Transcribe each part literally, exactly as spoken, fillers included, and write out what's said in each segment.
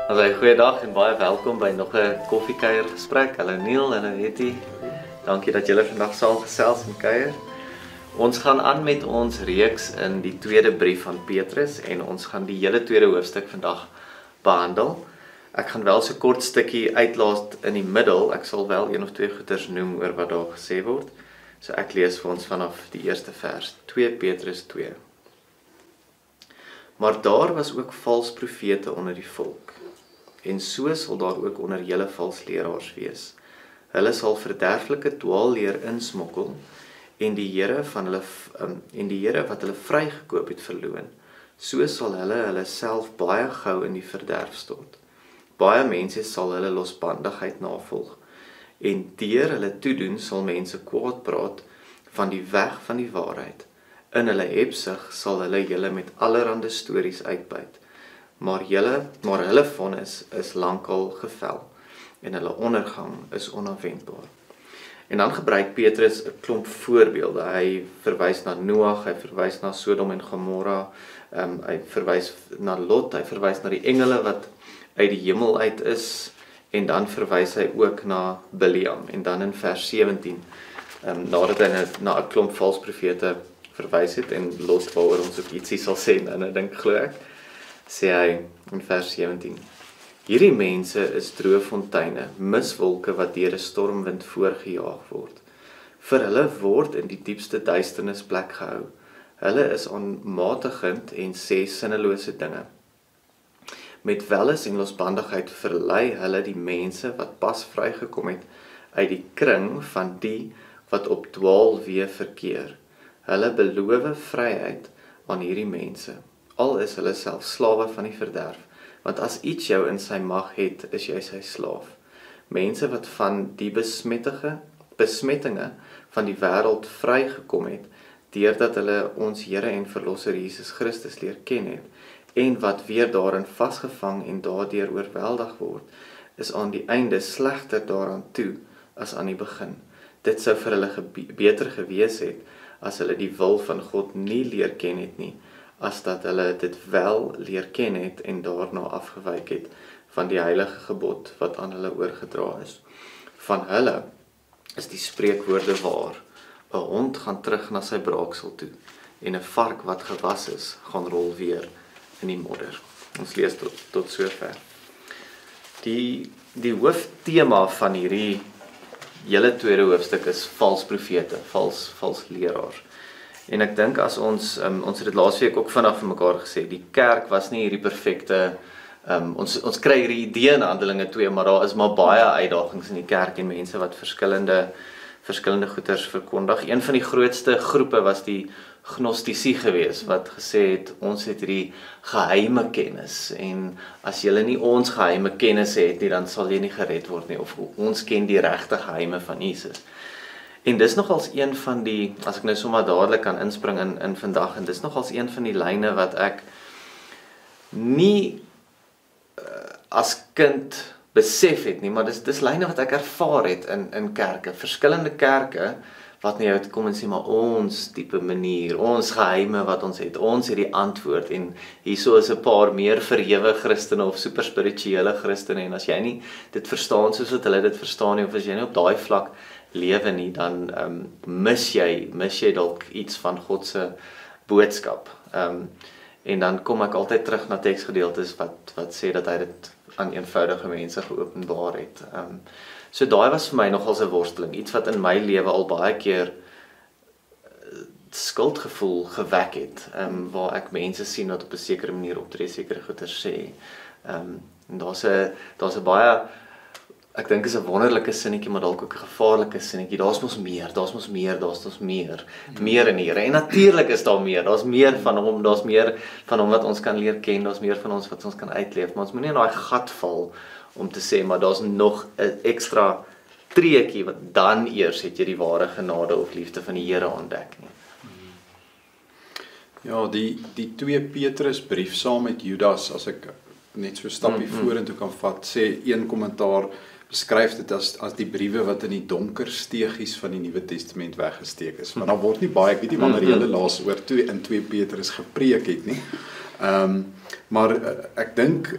Also, goeiedag en baie welkom by nog 'n koffiekuier gesprek. Hallo Neil, hallo Hetty. Dankie dat julle vandag saam gesels en kuier. Ons gaan aan met ons reeks in die tweede brief van Petrus en ons gaan die hele tweede hoofstuk vandag behandel. Ek gaan wel so kort stukkie uitlaat in die middel. Ek sal wel een of twee goeters noem oor wat daar gesê word. So ek lees vir ons vanaf die eerste vers, twee Petrus twee. Maar daar was ook vals profete onder die volk. En so sal daar ook onder julle vals leraars wees. Hulle sal verderflike dwaalleer insmokkel en die Here van hulle um, en die Here wat hulle vrygekoop het verloon. So sal hulle hulle self baie gou in die verderf stort. Baie mense sal hulle losbandigheid navolg en deur hulle toedoen sal mense kwaad praat van die weg van die waarheid. In hulle hebsug sal hulle julle met allerhande stories uitbuit. Maar julle, maar hulle vonnis is lankal gevel en hulle ondergang is onafwendbaar. En dan gebruik Petrus 'n klomp voorbeelde. Hy verwys na Noag, hy verwys na Sodom en Gomorra, um, hy verwys na Lot, hy verwys na die engele wat uit die hemel uit is en dan verwys hy ook na Biliam. En dan in vers sewentien, um, nadat hy na 'n klomp vals profete verwys het en Lot waaroor ons ook ietsie sal sê en ek dink glo ek, sê hy in vers sewentien, hierdie mense is droë fonteine, miswolke wat deur 'n stormwind voorgejaag word. Vir hulle word in die diepste duisternis plek gehou. Hulle is aanmatigend en sê sinnelose dinge. Met welis en losbandigheid verlei hulle die mense wat pas vrygekom het uit die kring van die wat op dwaalweë verkeer. Hulle beloof vryheid aan hierdie mense. Al is hulle self slawe van die verderf, want as iets jou in sy mag het, is jy sy slaaf. Mense wat van die besmettige besmettinge van die wêreld vrygekom het, deurdat hulle ons Here en Verlosser Jesus Christus leer ken het, en wat weer daarin vasgevang en daardeur oorweldig word, is aan die einde slegter daaraan toe as aan die begin. Dit sou vir hulle gebe- beter gewees het, as hulle die wil van God nie leer ken het nie, as dat hulle dit wel leer ken het en daarna afgewyk het van die heilige gebod wat aan hulle oorgedra is. Van hulle is die spreekwoorde waar, 'n hond gaan terug na sy braaksel toe en 'n vark wat gewas is, gaan rol weer in die modder. Ons lees tot, tot sover. Die, die hooftema van hierdie hele tweede hoofstuk is vals profete, vals, vals leraars. En ek dink as ons, um, ons het dit laasweek ook vanaf vir mekaar gesê, die kerk was nie hierdie perfekte, um, ons, ons kry hierdie idee in Handelinge twee, maar daar is maar baie uitdagings in die kerk en mense wat verskillende, verskillende goeders verkondig. Een van die grootste groepe was die Gnostici gewees, wat gesê het, ons het hierdie geheime kennis, en as jy nie ons geheime kennis het nie, dan sal jy nie gered word nie, of ons ken die regte geheime van Jesus. En dis nogals een van die, as ek nou sommer dadelik kan inspring in, in vandag, en dis nogals een van die lyne wat ek nie uh, as kind besef het nie, maar dis, dis lyne wat ek ervaar het in, in kerke, verskillende kerke, wat na jou toe kom en sê, maar ons tipe manier, ons geheime wat ons het, ons het die antwoord, en hierso is 'n paar meer verhewe Christene of super spirituele Christene, en as jy nie dit verstaan soos wat hulle dit verstaan nie, of as jy nie op daai vlak lewe nie, dan um, mis jy, mis jy dalk iets van God se boodskap. Um, en dan kom ek altyd terug na teksgedeeltes wat, wat sê dat hy dit aan eenvoudige mense geopenbaar het. Um, so daai was vir my nogals 'n worsteling, iets wat in my lewe al baie keer skuldgevoel gewek het, um, waar ek mense sien wat op 'n sekere manier optree, sekere goeie sê. Um, en daar's 'n daar's 'n baie, ek dink is 'n wonderlike sinnetjie, maar dalk ook 'n gevaarlike sinnetjie. Daar's mos meer, daar's mos meer, daar's mos meer. Meer in die Here. En natuurlik is daar meer. Daar's meer van hom, daar's meer van hom wat ons kan leer ken, daar's meer van ons wat ons kan uitleef. Maar ons moenie in daai gat val om te sê, maar daar's nog 'n ekstra treetjie wat dan eers het jy die ware genade of liefde van die Here ontdek nie. Ja, die die twee Petrus brief saam met Judas, as ek net so 'n stapie mm -hmm. vorentoe kan vat, sê een kommentaar beskryf dit as as die briewe wat in die donker steegies van die Nuwe Testament weggesteek is. Maar daar word nie baie, ek weet nie wanneer jy hulle laas oor twee in twee Petrus gepreek het nie. Ehm um, maar ek dink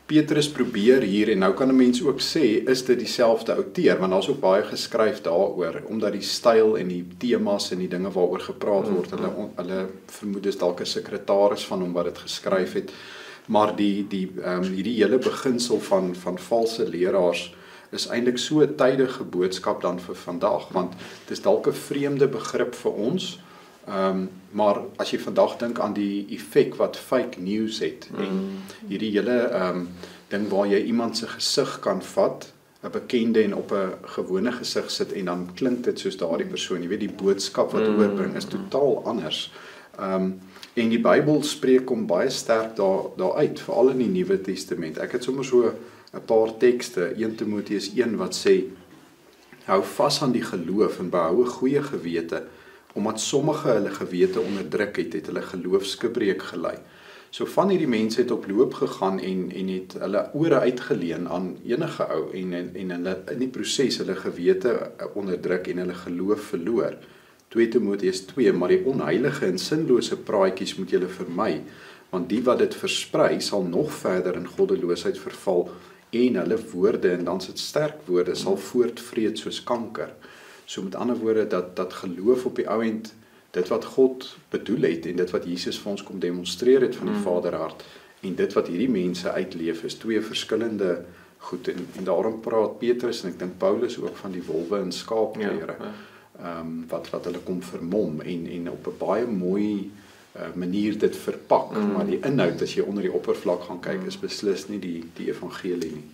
Petrus probeer hier, en nou kan 'n mens ook sê, is dit dieselfde outeur, want daar's ook baie geskryf daaroor, omdat die styl en die temas en die dinge waaroor gepraat word, hulle, hulle vermoed is dalk 'n sekretaris van hom wat dit geskryf het, maar die, die, um, hierdie hele beginsel van, van valse leraars, is eintlik so 'n tydige boodskap dan vir vandag, want dit is dalk 'n vreemde begrip vir ons, um, maar as jy vandag dink aan die effek wat fake news het, mm. en hierdie hele um, ding waar jy iemand se gesig kan vat, 'n bekende en op 'n gewone gesig sit, en dan klink dit soos daardie persoon, jy weet die boodskap wat mm. oorbring is totaal anders. Um, en die Bybel spreek hom baie sterk daar, daar uit, veral in die Nuwe Testament. Ek het sommer so 'n paar tekste, Eerste Timoteus een wat sê, hou vas aan die geloof en behou 'n goeie gewete, omdat sommige hulle gewete onderdruk het, het hulle geloofsgebreek gelei. So van hierdie mense het op loop gegaan en, en het hulle ore uitgeleen aan enige ou, en, en, en hulle in die proses hulle gewete onderdruk en hulle geloof verloor. Tweede Timoteus twee, maar die onheilige en sinlose praatjies moet julle vermy, want die wat dit versprei sal nog verder in goddeloosheid verval, en hulle woorde, en dan is dit sterk woorde, sal voortvreet soos kanker. So met ander woorde, dat, dat geloof op die ou end, dit wat God bedoel het, en dit wat Jesus vir ons kom demonstreer het van die mm. Vaderhart, en dit wat hierdie mense uitleef, is twee verskillende goed, en, en daarom praat Petrus, en ek dink Paulus ook van die wolwe en skaapklere, ja, ja. um, wat, wat hulle kom vermom, en, en op 'n baie mooi uh, manier dit verpak, mm. maar die inhoud, as jy onder die oppervlak gaan kyk, is beslis nie die, die evangelie nie.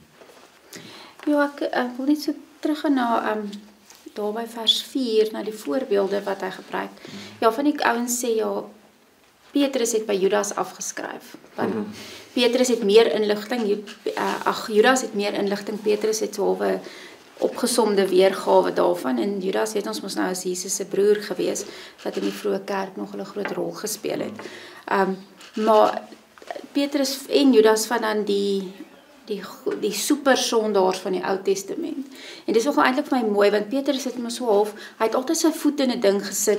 Ja, ek, ek wil net so terug na um, daar by vers vier, na die voorbeelde wat hy gebruik. Mm. Ja, van die ouens sê, ja, Petrus het by Judas afgeskryf. Want mm. Petrus het meer inligting, uh, ag, Judas het meer inligting, Petrus het so 'n opgesomde weergawe daarvan, en Judas het ons mos nou as Jesus se broer gewees, wat in die vroeë kerk nog 'n groot rol gespeel het. Um, maar Petrus en Judas van dan die die die super sondaars van die Ou Testament. En dis nogal eintlik vir my mooi, want Petrus het mos so half, hy het altyd sy voet in 'n ding gesit,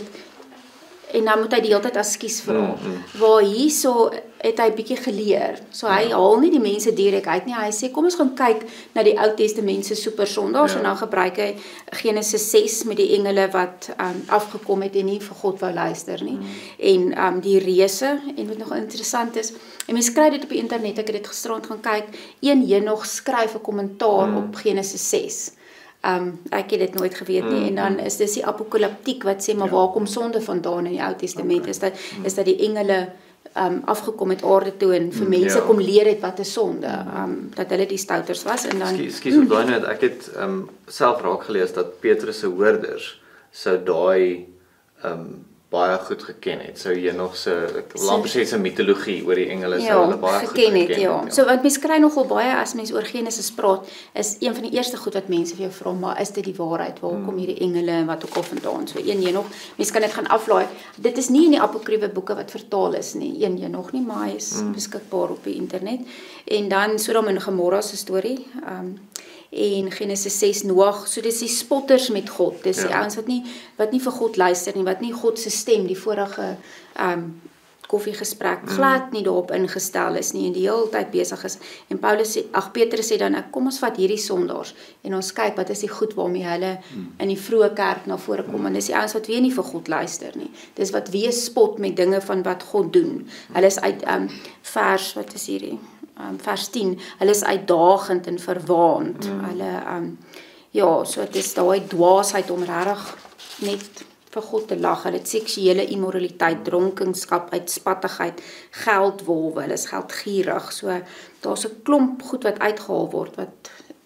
en dan moet hy die hele tyd askies vra. Mm -hmm. Waar hierso het hy bietjie geleer. So hy ja. haal nie die mense direk uit nie. Hy sê kom ons gaan kyk na die Ou Testament se super sondaars, ja. en dan gebruik hy Genesis ses met die engele wat um, afgekom het en nie vir God wou luister nie. Mm. En um, die reëse, en wat nog interessant is, en mense kry dit op die internet, ek het dit gisterand gaan kyk, een Henog skryf 'n kommentaar mm. op Genesis ses. Um, ek het dit nooit geweet nie, mm. en dan is dis die apokaliptiek wat sê, maar ja. waar kom sonde vandaan in die Ou Testament, okay. is, dat, is dat die engele um, afgekom het aarde toe, en vir mense ja. kom leer het wat 'n sonde, um, dat hulle die stouters was, en dan... Ekskuus op daai net, ek het um, self raak gelees, dat Petrus se hoorders sou daai um, baie goed geken het, sou jy nog se, ek wil amper sê, se mitologie oor die engele, ja, sou hulle baie geken goed geken het, het. Ja. Ja. So wat mens kry nogal baie, as mens oor Genesis praat, is een van die eerste goed wat mense vir jou vra, maar is dit die waarheid, waar hmm. kom hierdie engele, en wat ook al vandaan, so een Henog, mens kan dit gaan aflaai, dit is nie in die apokriewe boeke wat vertaal is nie, een Henog nie, maar hy is hmm. beskikbaar op die internet, en dan Sodom en Gomorra se storie, um, en Genesis ses Noag, so dis die spotters met God, dis ja. die ouens wat nie, wat nie vir God luister nie, wat nie God se stem, die vorige um, koffiegesprek, mm. glad nie daarop ingestel is nie, en die hele tyd besig is, en Paulus sê, ag Petrus sê dan, kom ons vat hierdie sondaars, en ons kyk, wat is die goed waarmee hulle mm. in die vroeë kerk na vore kom, mm. en dis die ouens wat weer nie vir God luister nie, dis wat weer spot met dinge van wat God doen, hulle is uit um, vers, wat is hierdie, Um, vers tien, hulle is uitdagend en verwaand, mm. hulle, um, ja, so het is daai dwaasheid om regtig net vir God te lag, hulle het seksuele immoraliteit, dronkenskap, uitspattigheid, geldwolwe, hulle is geldgierig, so daar's 'n klomp goed wat uitgehaal word, wat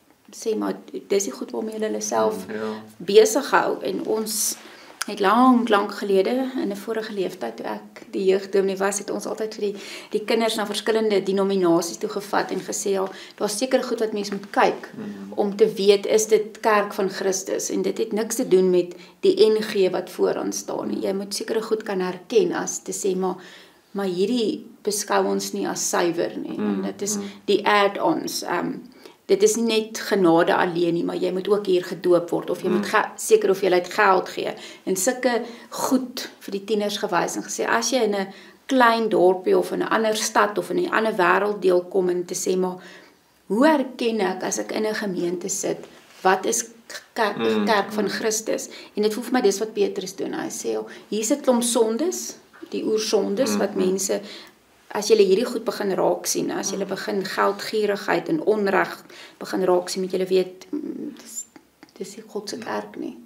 sê maar, dis die goed waarmee hulle self mm, ja. besig hou, en ons het lang, lang gelede, in 'n vorige leeftyd, toe ek die jeugdominee was, het ons altyd vir die, die kinders na verskillende denominasies toe gevat en gesê, ja, daar is seker goed wat mens moet kyk, mm-hmm. om te weet, is dit kerk van Christus, en dit het niks te doen met die N G wat vooraan staan nie. Jy moet sekere goed kan herken, as te sê, maar, maar hierdie beskou ons nie as suiwer nie, mm-hmm. en dit is die add-ons, um, dit is nie net genade alleen nie, maar jy moet ook hier gedoop word, of jy mm. moet seker hoeveelheid geld gee, en sulke goed vir die tieners gewys, en gesê, as jy in 'n klein dorpie, of in 'n ander stad, of in 'n ander wêrelddeel kom, en te sê, maar, hoe herken ek as ek in 'n gemeente sit, wat is kerk, mm. kerk van Christus? En dit voel vir my dis wat Petrus doen. Hy sê, oh, hier's 'n klomp sondes, die oersondes mm. wat mense, as jy hierdie goed begin raak sien, as jy begin geldgierigheid en onreg begin raak sien, met jy weet, dis dis nie God se kerk nie.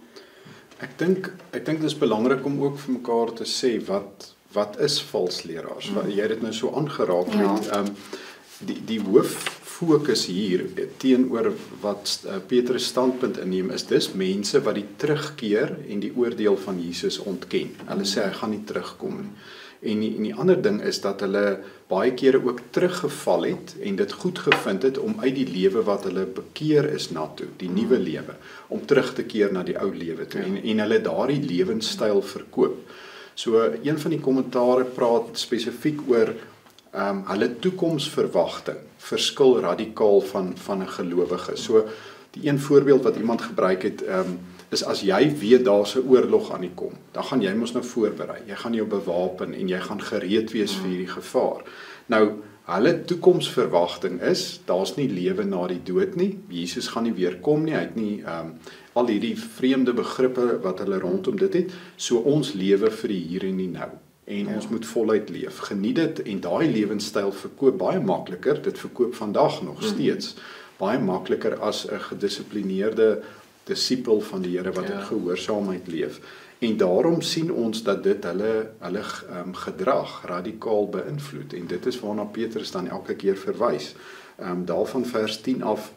Ek dink ek dink dit is belangrik om ook vir mekaar te sê wat wat is valsleraars? Mm. Wat jy het dit nou so aangeraak ja. met ehm um, die die hooffokus hier teenoor wat uh, Petrus standpunt inneem is dis mense wat die terugkeer en die oordeel van Jesus ontken. Hulle sê hy gaan nie terugkom nie. En die, en die ander ding is dat hulle baie kere ook teruggeval het en dit goed gevind het om uit die lewe wat hulle bekeer is na toe, die nuwe lewe, om terug te keer na die ou lewe toe. Ja. En, en hulle daardie lewenstyl verkoop. So een van die kommentare praat spesifiek oor um, hulle toekomsverwagting verskil radikaal van van 'n gelowige. So die een voorbeeld wat iemand gebruik het um, is as jy weet daar's 'n oorlog aan die kom, dan gaan jy mos nou voorberei. Jy gaan jou bewapen en jy gaan gereed wees vir hierdie gevaar. Nou, hulle toekomsverwagting is, daar's nie lewe na die dood nie. Jesus gaan nie weer kom nie. Hy het nie um, al hierdie vreemde begrippe wat hulle rondom dit het. So ons lewe vir die hier en die nou. En ja. ons moet voluit leef. Geniet dit en daai lewenstyl verkoop baie makliker. Dit verkoop vandag nog steeds. Mm. Baie makliker as 'n gedissiplineerde disipel van die Here wat in ja. gehoorsaamheid leef. En daarom sien ons dat dit hulle hulle um, gedrag radikaal beïnvloed. En dit is waarna Petrus dan elke keer verwys. Um, daarvan vers tien af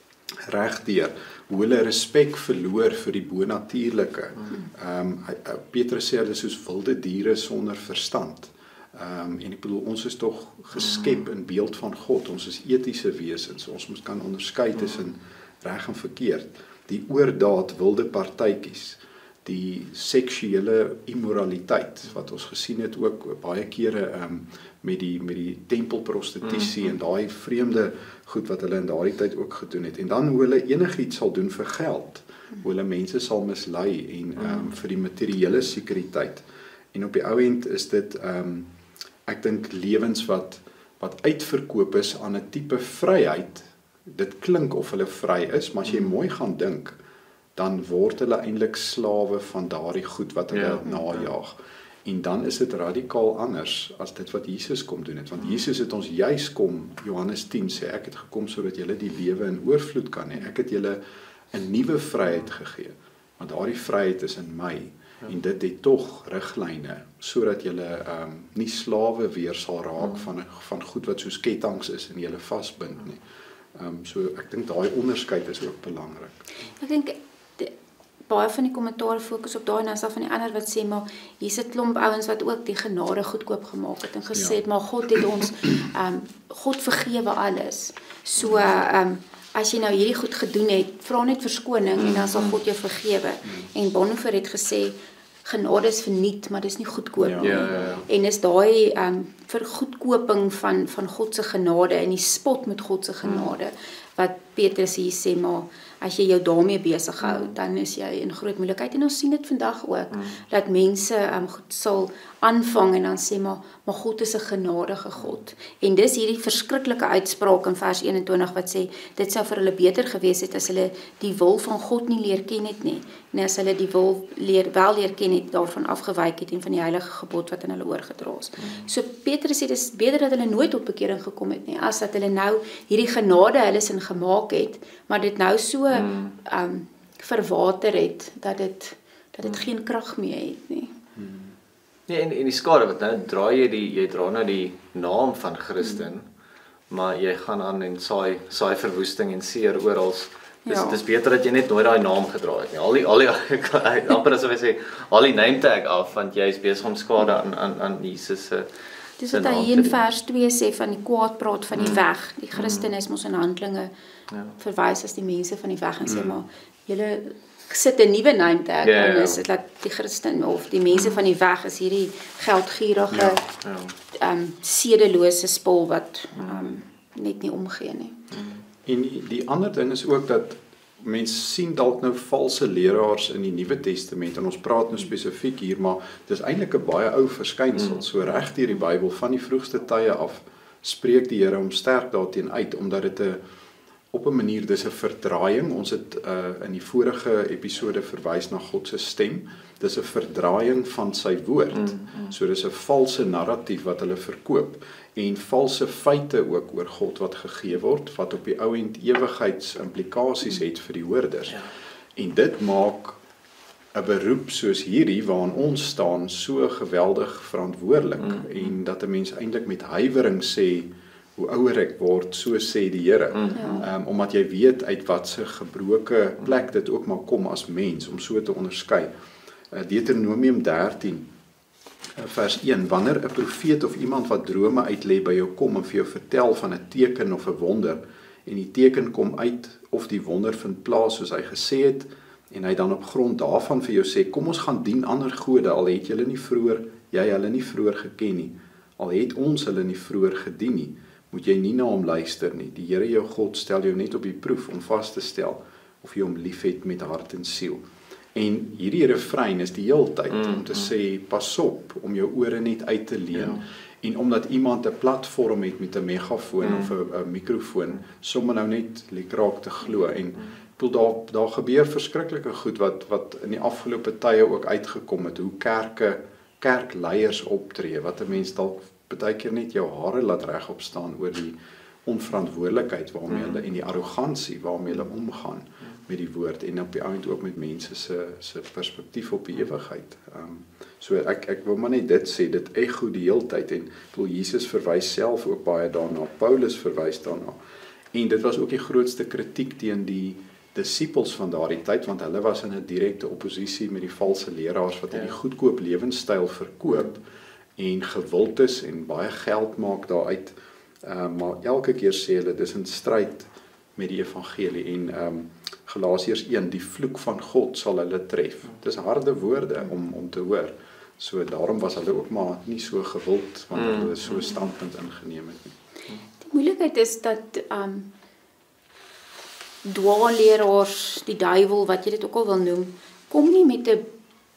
regdeur hoe hulle respek verloor vir die bonatuurlike. Um, Petrus sê hulle is soos wilde diere sonder verstand. Um, en ek bedoel, ons is tog geskep in beeld van God. Ons is etiese wesens. Ons moet kan onderskei tussen reg en verkeerd. Die oordaad wilde partytjies, die seksuele immoraliteit wat ons gesien het ook baie kere um, met die met die tempelprostitusie mm-hmm. en daai vreemde goed wat hulle in daardie tyd ook gedoen het. En dan hoe hulle enigiets sal doen vir geld, hoe hulle mense sal mislei en um, vir die materiële sekuriteit. En op die ou end is dit um, ek dink lewens wat wat uitverkoop is aan 'n tipe vryheid. Dit klink of hulle vry is, maar as jy mooi gaan dink, dan word hulle eintlik slawe van daardie goed wat hulle ja, najaag. En dan is dit radikaal anders as dit wat Jesus kom doen het. Want Jesus het ons juis kom, Johannes tien sê, ek het gekom sodat julle die lewe in oorvloed kan hê. Ek het julle 'n nuwe vryheid gegee. Want daardie vryheid is in my. Ja. En dit het tog riglyne, sodat julle um, nie slawe weer sal raak van, van goed wat soos ketTINGS is en julle vasbind nie. Um, so ek dink daai onderskeid is ook belangrik. Ek dink die, baie van die kommentaar fokus op daai en dan is daar van die ander wat sê maar hier's 'n klomp ouens wat ook die genade goedkoop gemaak het en gesê ja. het maar God het ons um, God vergewe alles. So um, as jy nou hierdie goed gedoen het, vra net verskoning en dan sal God jou vergewe. En Bonhoeffer het gesê genade is verniet, maar dis nie goedkoop ja, nie. ja, ja. En is daai um, vergoedkoping van van God se genade en die spot met God se genade wat Petrus hier sê, maar as jy jou daarmee besig hou, dan is jy in groot moeilikheid. En ons sien dit vandag ook, mm. dat mense um, goed sal aanvang en dan sê, maar, maar God is 'n genadige God. En dis hierdie verskriklike uitspraak in vers eenentwintig wat sê, dit sou vir hulle beter gewees het as hulle die wil van God nie leer ken het nie. En as hulle die wil leer, wel leer ken het, daarvan afgewyk het en van die heilige gebod wat in hulle oorgedra is. Mm. So Petrus sê, dit is beter dat hulle nooit tot bekering gekom het nie, as dat hulle nou hierdie genade hulle sin gemaak het, maar dit nou so Hmm. Um, verwater het, dat dit dat dit geen krag meer het nie. Hmm. Nee, en, en die skade wat nou, draai jy die, jy dra nou die naam van Christen, hmm. maar jy gaan aan en saai, saai verwoesting en seer oral. Dis, ja. dis beter dat jy net nooit daai naam gedra het nie. Al die, al die, amper asof jy sê, al die name tag af, want jy is besig om skade aan, aan, aan Jesus se Dis wat hy in vers twee sê van die kwaad praat van die mm. weg. Die Christen is mos in Handelinge ja. verwys as die mense van die weg en mm. sê maar julle sit 'n nuwe name tag ja, en ja. is dit dat die Christen of die mense van die weg is hierdie geldgierige ja, ja. Um, sedelose spul wat um, net nie omgee nie. En die, die ander ding is ook dat mense sien dalk nou valse leraars in die Nuwe Testament en ons praat nou spesifiek hier, maar dis eintlik 'n baie ou verskynsel. So reg deur die Bybel van die vroegste tye af spreek die Here hom sterk daarteen uit omdat dit 'n op 'n manier dis 'n verdraaiing. Ons het uh, in die vorige episode verwys na God se stem. Dis 'n verdraaiing van sy woord. Mm, mm. So dis 'n valse narratief wat hulle verkoop en valse feite ook oor God wat gegee word wat op die ou end ewigheidsimplikasies het vir die hoorders. Ja. En dit maak 'n beroep soos hierdie waaraan ons staan so geweldig verantwoordelik mm. en dat 'n mens eintlik met huiwering sê hoe ouer ek word, so sê die Here. Mm. Ja. Um, omdat jy weet uit wat se gebroke plek dit ook maar kom as mens om so te onderskei. Deuteronomium dertien vers een, wanneer 'n profeet of iemand wat drome uitlê by jou kom en vir jou vertel van 'n teken of 'n wonder en die teken kom uit of die wonder vind plaas soos hy gesê het en hy dan op grond daarvan vir jou sê kom ons gaan dien ander gode al het julle nie vroeër jy hulle nie vroeër geken nie al het ons hulle nie vroeër gedien nie moet jy nie na hom luister nie die Here jou God stel jou net op die proef om vas te stel of jy hom liefhet met hart en siel. En hierdie refrein is die heeltyd mm, om te mm. sê pas op om jou ore net uit te leen ja. En omdat iemand 'n platform het met 'n megafoon mm. of 'n mikrofoon sommer nou net lekraak te glo en mm. bedoel daar daar gebeur verskriklike goed wat wat in die afgelope tye ook uitgekom het hoe kerke kerkleiers optree wat 'n mens dalk baie keer net jou hare laat regop staan oor die onverantwoordelikheid waarmee hulle mm. en die arrogansie waarmee hulle omgaan met die woord en op die eind ook met mense se se perspektief op die ewigheid. Um, so ek ek wil maar net dit sê, dit ego die heeltyd en wil Jesus verwys self ook baie daarna, Paulus verwys daarna. En dit was ook die grootste kritiek teen die disippels van daardie tyd want hulle was in 'n direkte oppositie met die valse leraars wat 'n ja. goedkoop lewenstyl verkoop en gewild is en baie geld maak daaruit. Um, maar elke keer sê hulle dis in stryd met die evangelie en um, Galasiërs een, die vloek van God sal hulle tref. Dis harde woorde om om te hoor. So daarom was hulle ook maar nie so gewild wanneer hulle so standpunt ingeneem het nie. Die moeilikheid is dat um dwaalleraars, die duiwel wat jy dit ook al wil noem, kom nie met 'n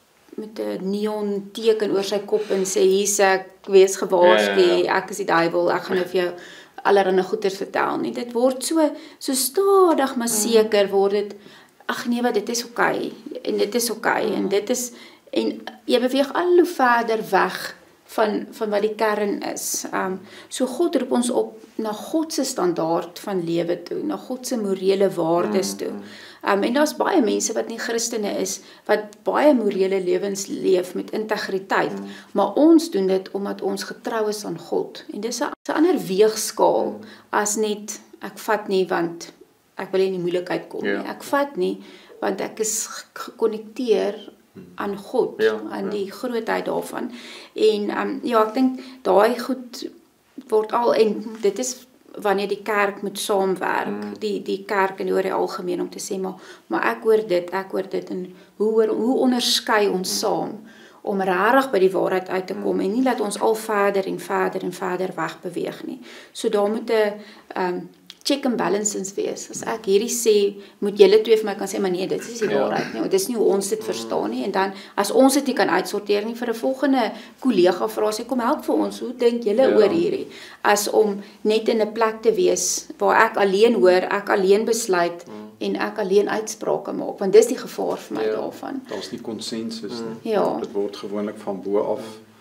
met 'n neon teken oor sy kop en sê hier's ek, wees gewaarsku, ja, ja, ja. ek is die duiwel, ek gaan nou vir jou allerhande goeders vertel nie. Dit word so so stadig maar seker word dit ag nee wat dit is oké okay, en dit is oké okay, en dit is en jy beweeg al hoe verder weg van van wat die kern is. Um so God roep ons op na God se standaard van lewe toe, na God se morele waardes toe. Um en daar's baie mense wat nie Christene is wat baie morele lewens leef met integriteit, mm. maar ons doen dit omdat ons getrou is aan God. En dis 'n ander weegskaal mm. as net ek vat nie want ek wil nie in die moeilikheid kom yeah. nie. Ek vat nie want ek is gekonnekteer aan God, ja, aan ja. die grootheid daarvan. En um, ja, ek dink daai goed word al en dit is wanneer die kerk moet saamwerk, mm. die die kerk en oor die algemeen om te sê maar maar ek hoor dit, ek hoor dit en hoe hoe onderskei ons mm. saam om regtig by die waarheid uit te kom mm. en nie laat ons al verder en verder en verder weg beweeg nie. So daar moet 'n um, check and balances wees. As ek hierdie sê, moet julle twee vir my kan sê, maar nee, dit is die ja. waarheid nie. Dit is nie hoe ons dit verstaan nie. En dan, as ons dit nie kan uitsorteer nie, vir 'n volgende kollega vra sê, kom help vir ons, hoe dink julle ja. oor hierdie? As om net in 'n plek te wees, waar ek alleen hoor, ek alleen besluit, mm. en ek alleen uitsprake maak, want dis die gevaar vir my ja. daarvan. Daar's nie konsensus mm. nie. Ja. Dit word gewoonlik van bo af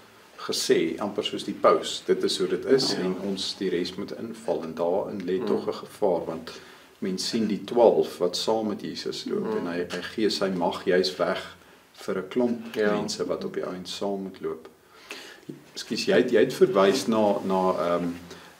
gesê, amper soos die paus, dit is hoe dit is, ja. en ons die res moet inval, en daarin lê mm. tog 'n gevaar, want mens sien die twaalf wat saam met Jesus loop, mm. en hy, hy gee sy mag juist weg vir 'n klomp ja. mense wat op die eind saam moet loop. Ekskuus, jy het, jy het verwys na, na um,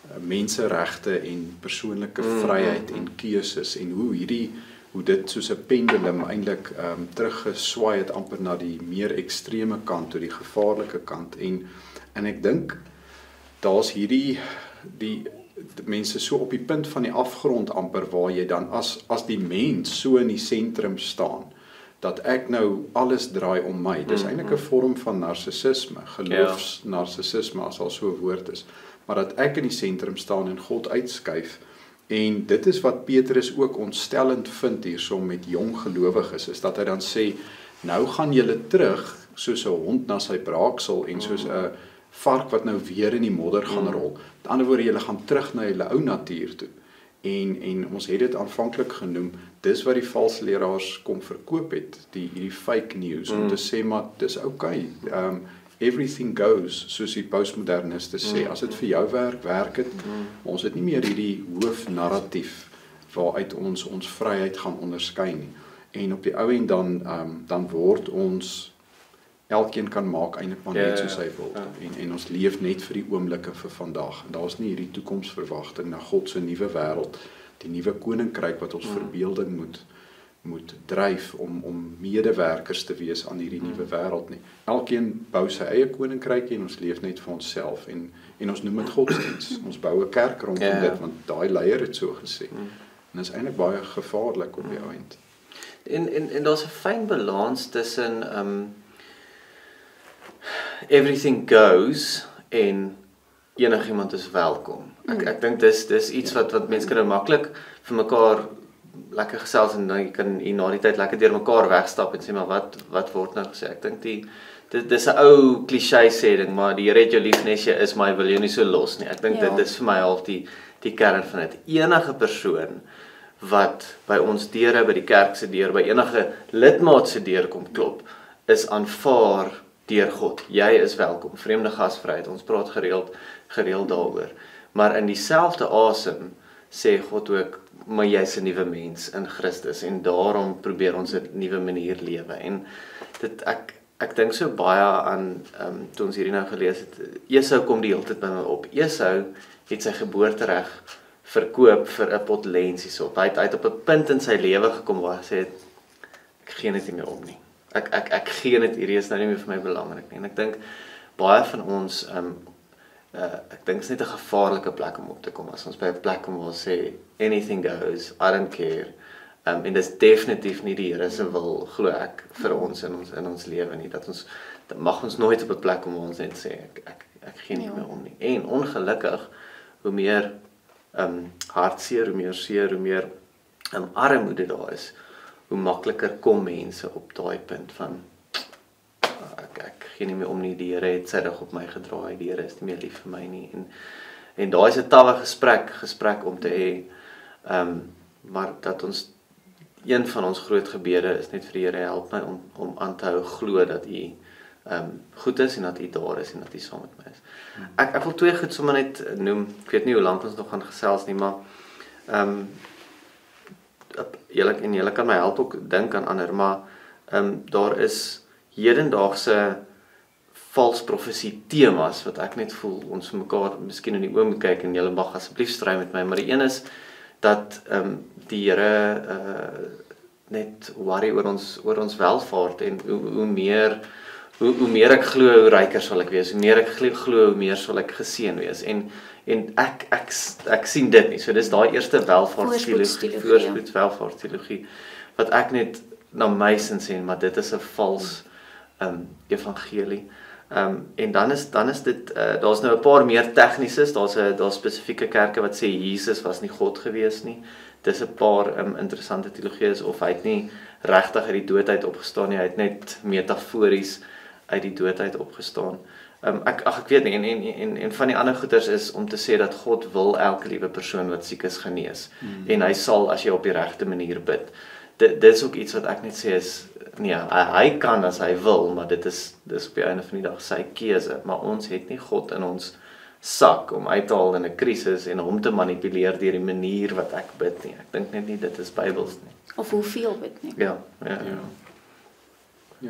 menseregte en persoonlike mm. vryheid en keuses, en hoe hierdie hoe dit soos 'n pendulum eintlik um, teruggeswaai het amper na die meer ekstreme kant, toe die gevaarlike kant, en en ek dink daar's hierdie die, die mense so op die punt van die afgrond amper, waar jy dan as as die mens so in die sentrum staan, dat ek nou alles draai om my. Dis mm-hmm. eintlik 'n vorm van narcissisme, geloofs ja. narcissisme as al so 'n woord is, maar dat ek in die sentrum staan en God uitskuif. En dit is wat Petrus ook ontstellend vind hiersom met jong gelowiges, is dat hy dan sê, nou gaan julle terug, soos 'n hond na sy braaksel, en soos 'n vark wat nou weer in die modder gaan rol. Met ander woorde, julle gaan terug na julle ou natuur toe. En en ons het dit aanvanklik genoem, dis wat die valse leraars kom verkoop het, die hierdie fake news mm. om te sê maar dis okay. Um everything goes, soos die postmoderniste sê. Mm. As dit vir jou werk, werk dit. Mm. Ons het nie meer hierdie hoofnarratief waaruit ons ons vryheid gaan onderskei nie. En op die ou en dan um, dan word ons elkeen kan maak eintlik maar net soos hy wil. Ja. En en ons leef net vir die oomblikke vir vandag. En daar's nie hierdie toekomsverwagting na God se nuwe wêreld, die nuwe koninkryk wat ons mm. verbeelding moet moet dryf om om medewerkers te wees aan hierdie mm. nuwe wêreld nie. Elkeen bou sy eie koninkryk en ons leef net vir onsself en en ons noem dit godsdiens. Ons bou 'n kerk rondom ja. dit want daai leier het so gesê. Mm. En dit is eintlik baie gevaarlik op die mm. eind. En en en daar's 'n fyn balans tussen um everything goes en enigiemand is welkom. Ek ek dink dis dis iets wat wat mense kan maklik vir mekaar lekker gesels en dan jy kan hier na die tyd lekker deur mekaar wegstap en sê maar wat wat word nou gesê. Ek dink die dit dis 'n ou klise sê ding, maar die Here het jou lief nes jy is, maar hy wil jou nie so los nie. Ek dink ja. dit is vir my half die die kern van dit. Enige persoon wat by ons deure, by die kerk se deur, by enige lidmaat se deur kom klop, is aanvaar deur God. Jy is welkom. Vreemde gasvryheid. Ons praat gereeld gereeld daaroor. Maar in dieselfde asem sê God ook, maar jy's 'n nuwe mens in Christus en daarom probeer ons 'n nuwe manier lewe. En dit ek ek dink so baie aan ehm um, toe ons hierdie nou gelees het. Esau kom die hele tyd by my op. Esau het sy geboortereg verkoop vir 'n pot lensies op. Hy het uit op 'n punt in sy lewe gekom waar hy sê ek gee net nie meer om nie. Ek ek ek gee net hierdie is nou nie meer vir my belangrik nie. En ek dink baie van ons ehm um, uh, ek dink dit is net 'n gevaarlike plek om op te kom as ons by 'n plek kom waar sê anything goes, I don't care. Um, en dis definitief nie die Here se wil, glo ek, vir ons in ons in ons lewe nie. Dat ons dat mag ons nooit op 'n plek kom waar ons net sê ek ek ek gee nie meer om nie. En ongelukkig hoe meer ehm um, hartseer, hoe meer seer, hoe meer ehm um, armoede daar is, hoe makliker kom mense op daai punt van ek ek gee nie meer om nie, die Here het sy rug op my gedraai, die Here is nie meer lief vir my nie. En en daai is 'n tawwe gesprek, gesprek om te hê. Ehm um, maar dat ons een van ons groot gebede is net vir die Here help my om om aan te hou glo dat U ehm um, goed is en dat U daar is en dat U saam met my is. Ek ek wil twee goed sommer net noem. Ek weet nie hoe lank ons nog gaan gesels nie, maar ehm um, julle en julle kan my help ook dink aan ander, maar ehm um, daar is hedendaagse vals profesie temas wat ek net voel ons vir mekaar miskien in die oë moet kyk en julle mag asseblief stry met my, maar die een is dat ehm um, die Here uh, net worry oor ons oor ons welvaart en hoe, hoe meer hoe, hoe meer ek glo hoe ryker sal ek wees, hoe meer ek glo, glo hoe meer sal ek geseën wees en en ek ek ek sien dit nie. So dis daai eerste welvaartsteologie, voorspoed welvaartsteologie wat ek net na my sin sê, maar dit is 'n vals ehm um, evangelie. Ehm um, en dan is dan is dit uh, daar's nou 'n paar meer tegnies, daar's 'n daar's spesifieke kerke wat sê Jesus was nie God gewees nie. Dis 'n paar um, interessante teologieë of hy het nie regtig uit die dood uit opgestaan nie, hy het net metafories uit die dood uit opgestaan. Um, ek ag ek weet nie en en en en van die ander goeters is om te sê dat God wil elke liewe persoon wat siek is genees mm. en hy sal as jy op die regte manier bid. Dit dit is ook iets wat ek net sê is nee, hy, hy kan as hy wil, maar dit is dis op die einde van die dag sy keuse, maar ons het nie God in ons sak om uit te haal in 'n krisis en hom te manipuleer deur die manier wat ek bid nie. Ek dink net nie dit is Bybels nie. Of hoeveel bid nie. Ja, ja. Ja. ja.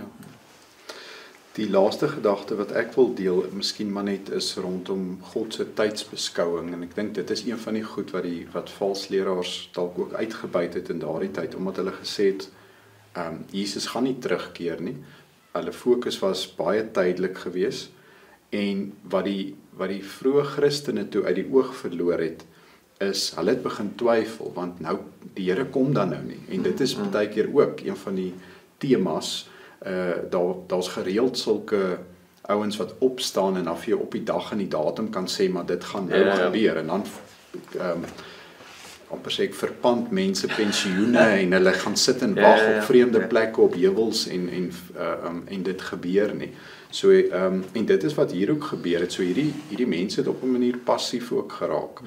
Die laaste gedagte wat ek wil deel, miskien maar net is rondom God se tydsbeskouing en ek dink dit is een van die goed wat die wat vals leraars dalk ook uitgebuit het in daardie tyd omdat hulle gesê het ehm um, Jesus gaan nie terugkeer nie. Hulle fokus was baie tydelik geweest en wat die wat die vroeë Christene toe uit die oog verloor het is hulle het begin twyfel want nou die Here kom dan nou nie en dit is baie keer ook een van die temas. Uh, daar daar's gereeld sulke ouens wat opstaan en af jy op die dag en die datum kan sê maar dit gaan nou ja, ja. gebeur en dan ehm um, amper sê ek verpand mense pensioene en hulle gaan sit en wag ja, ja, ja. op vreemde ja. plekke op heuwels en en uh, um, en dit gebeur nie. So ehm um, en dit is wat hier ook gebeur het. So hierdie hierdie mense het op 'n manier passief ook geraak. Hmm.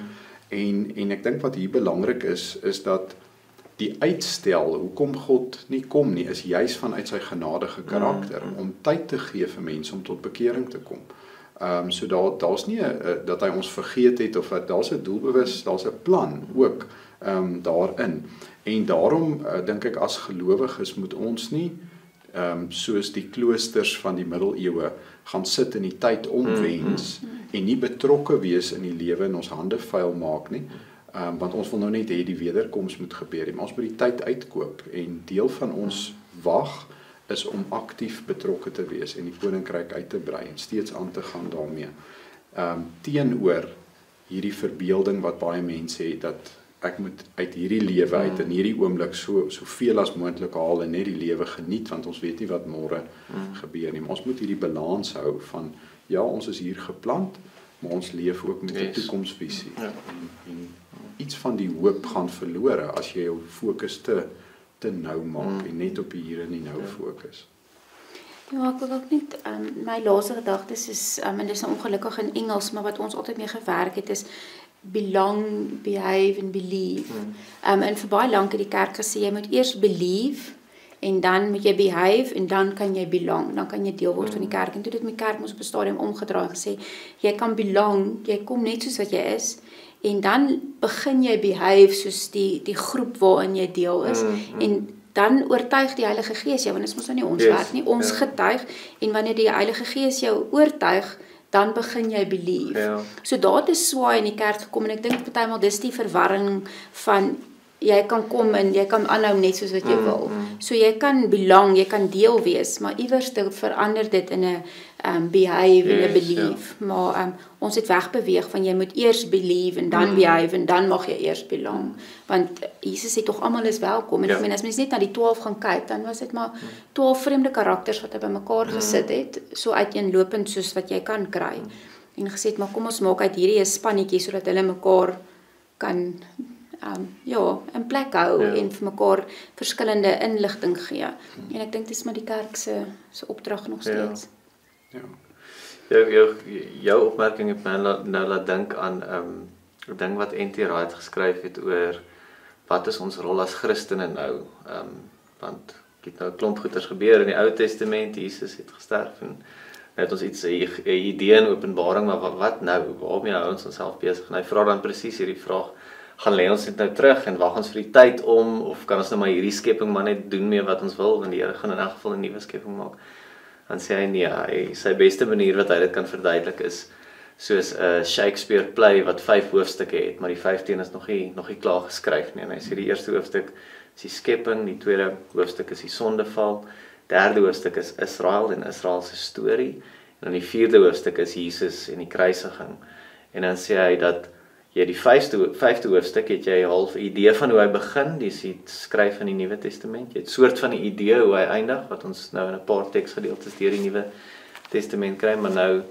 En en ek dink wat hier belangrik is is dat die uitstel hoekom God nie kom nie is juis vanuit sy genadige karakter mm. om tyd te gee vir mense om tot bekering te kom. Ehm um, so daar daar's nie 'n dat hy ons vergeet het of dat daar's 'n doelbewus, daar's 'n plan ook ehm um, daarin. En daarom uh, dink ek as gelowiges moet ons nie ehm um, soos die kloosters van die middeleeue gaan sit in die tyd omwens mm. en nie betrokke wees in die lewe en ons hande vuil maak nie. Um, want ons wil nou net hê die wederkoms moet gebeur nie, maar ons moet die tyd uitkoop en deel van ons wag is om aktief betrokke te wees en die koninkryk uit te brei en steeds aan te gaan daarmee. Um, teenoor hierdie verbeelding wat baie mense het dat ek moet uit hierdie lewe uit in hierdie oomblik so soveel as moontlik haal en net die lewe geniet want ons weet nie wat môre mm. gebeur nie. Maar ons moet hierdie balans hou van ja, ons is hier geplant, maar ons leef ook met 'n yes. toekomsvisie. Ja. En, en iets van die hoop gaan verlore as jy jou fokus te te nou maak mm. en net op die hier en die nou ja. fokus. Ja, ek wil ook net um, my laaste gedagtes is um, en dis nou ongelukkig in Engels, maar wat ons altyd mee gewerk het is belong, behave and believe. Mm. Um, en vir baie lank het die kerk gesê jy moet eers believe en dan moet jy behave en dan kan jy belong, dan kan jy deel word mm. van die kerk. En toe dit my kerk ons op 'n stadium omgedraai en gesê jy kan belong, jy kom net soos wat jy is. En dan begin jy behave soos die die groep waarin jy deel is mm, mm. en dan oortuig die Heilige Gees jou, want dit is mos nou nie ons yes, werk nie, ons ja. getuig en wanneer die Heilige Gees jou oortuig, dan begin jy believe. Ja. So daar het 'n swaai in die kerk gekom en ek dink partymal dis die verwarring van jy kan kom en jy kan aanhou net soos wat jy mm, wil. Mm. So jy kan belong, jy kan deel wees, maar iewers te verander dit in 'n um, behave yes, en 'n believe. Ja. Maar um, ons het wegbeweeg van jy moet eers believe en dan mm. behave en dan mag jy eers belong. Want Jesus sê tog almal is welkom. En ja. ek meen as mens net na die twaalf gaan kyk, dan was dit maar twaalf vreemde karakters wat hy bymekaar mm. gesit het, so uiteenlopend soos wat jy kan kry. Mm. En gesê het, maar kom ons maak uit hierdie 'n spannetjie sodat hulle mekaar kan Um, ja, in plek hou ja. en vir mekaar verskillende inligting gee. Hmm. En ek dink dis maar die kerk se se opdrag nog steeds. Ja. Ja. Jou, jou, jou opmerking het my nou laat dink aan um, 'n ding wat N T Wright geskryf het oor wat is ons rol as Christene nou? Um, want het nou 'n klomp goeters gebeur in die Ou Testament, Jesus het gesterf en het ons iets 'n idee in Openbaring, maar wat, wat nou? Waarmee hou ons onsself besig? En hy vra dan presies hierdie vraag: gaan lê ons net nou terug en wag ons vir die tyd om of kan ons nou maar hierdie skepping maar net doen mee wat ons wil want die Here gaan in elk geval 'n nuwe skepping maak. Dan sê hy nee, hy sy beste manier wat hy dit kan verduidelik is soos 'n uh, Shakespeare play wat vyf hoofstukke het, maar die vyfde is nog nie nog nie klaar geskryf nie. En hy sê die eerste hoofstuk is die skepping, die tweede hoofstuk is die sondeval, derde hoofstuk is Israel en Israel se storie en dan die vierde hoofstuk is Jesus en die kruisiging. En dan sê hy dat jy die vyfde vyfde hoofstuk het jy 'n half idee van hoe hy begin, dis die skryf van die Nuwe Testament. Jy het soort van 'n idee hoe hy eindig wat ons nou in 'n paar teksgedeeltes deur die Nuwe Testament kry, maar nou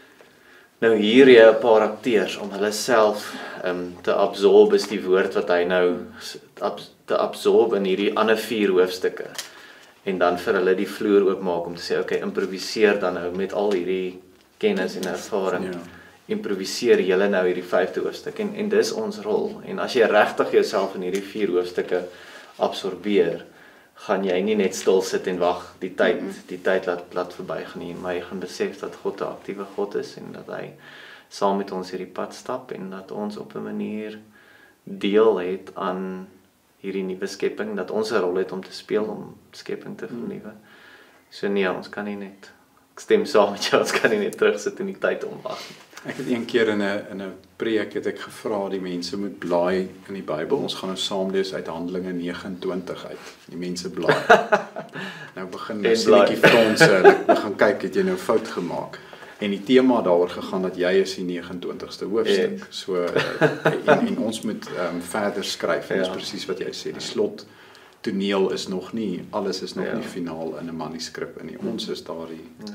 nou hier jy 'n paar akteurs om hulle self um, te absorb is die woord wat hy nou te absorb in hierdie ander vier hoofstukke. En dan vir hulle die vloer oopmaak om te sê okay, improviseer dan nou met al hierdie kennis en ervaring. Ja. Improviseer julle nou hierdie vyfde hoofstuk en en dis ons rol. En as jy regtig jouself in hierdie vier hoofstukke absorbeer, gaan jy nie net stil sit en wag die tyd die tyd laat laat verbygaan nie, maar jy gaan besef dat God 'n aktiewe God is en dat hy saam met ons hierdie pad stap en dat ons op 'n manier deel het aan hierdie nuwe skepping, dat ons 'n rol het om te speel om skepping te vernuwe. So nee, ons kan nie net ek stem saam met jou, ons kan nie net terugsit in die tyd omwag nie. Ek het een keer in 'n in 'n preek het ek gevra die mense moet blaai in die Bybel. Ons gaan nou saam lees uit Handelinge nege en twintig uit. Die mense blaai. Nou begin hulle netjie fronse. Hulle gaan kyk het jy nou fout gemaak. En die tema daaroor gegaan dat jy is die nege en twintigste hoofstuk. Yes. So en, en ons moet um, verder skryf. En ja. Dis presies wat jy sê. Die slot toneel is nog nie alles is nog ja. nie finaal in 'n manuskrip in nie. Ons is daardie ja.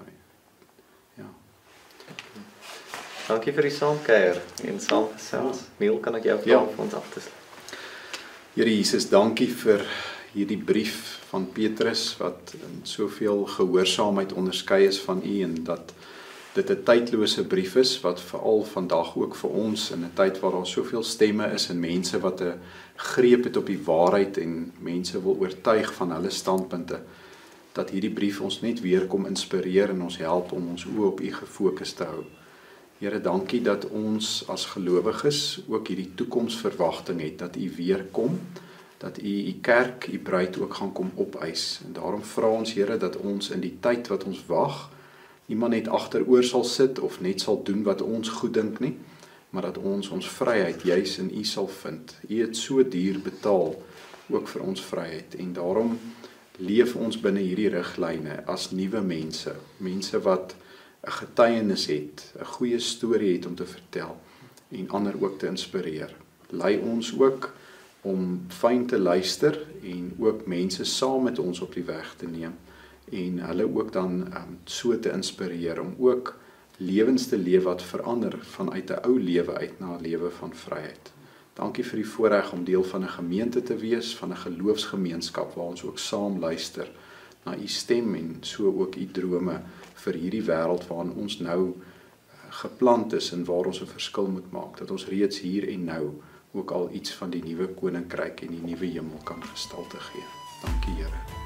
Dankie vir die saamkuier en saamgesels. Neil, kan ek jou vra ja. vir ons af te sluit? Here Jesus, dankie vir hierdie brief van Petrus wat in soveel gehoorsaamheid onderskei is van U en dat dit 'n tydlose brief is wat veral vandag ook vir ons in 'n tyd waar daar soveel stemme is en mense wat 'n greep het op die waarheid en mense wil oortuig van hulle standpunte, dat hierdie brief ons net weer kom inspireer en ons help om ons oë op U gefokus te hou. Here, dankie dat ons as gelowiges ook hierdie toekomsverwagting het, dat U weer kom, dat U U kerk, U bruid ook gaan kom opeis. En daarom vra ons, Here, dat ons in die tyd wat ons wag, niemand net agteroor sal sit of net sal doen wat ons goed dink nie, maar dat ons ons vryheid juis in U sal vind. U het so duur betaal, ook vir ons vryheid. En daarom leef ons binne hierdie riglyne as nuwe mense, mense wat 'n getuienis het, 'n goeie storie het om te vertel en ander ook te inspireer. Lei ons ook om fyn te luister en ook mense saam met ons op die weg te neem en hulle ook dan um, so te inspireer om ook lewens te leef wat verander vanuit 'n ou lewe uit na 'n lewe van vryheid. Dankie vir die voorreg om deel van 'n gemeente te wees, van 'n geloofsgemeenskap waar ons ook saam luister na U stem en so ook U drome vir hierdie wêreld waarin ons nou geplant is en waar ons 'n verskil moet maak, dat ons reeds hier en nou ook al iets van die nuwe koninkryk en die nuwe hemel kan gestalte gee. Dankie, Here.